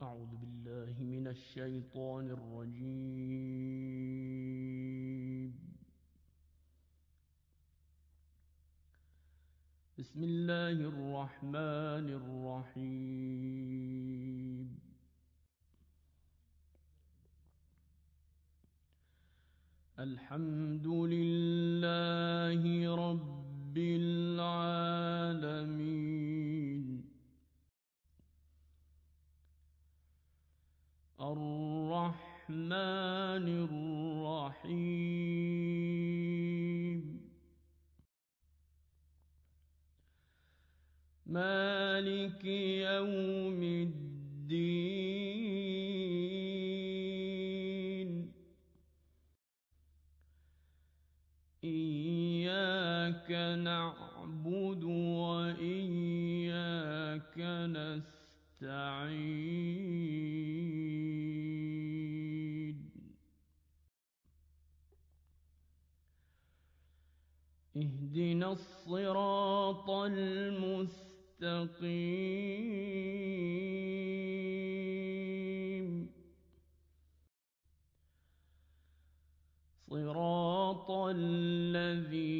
أعوذ بالله من الشيطان الرجيم. بسم الله الرحمن الرحيم. الحمد لله رب العالمين. الرحمن الرحيم. مالك يوم الدين. إياك نعبد وإياك نستعين. اهدنا الصراط المستقيم. صراط الذين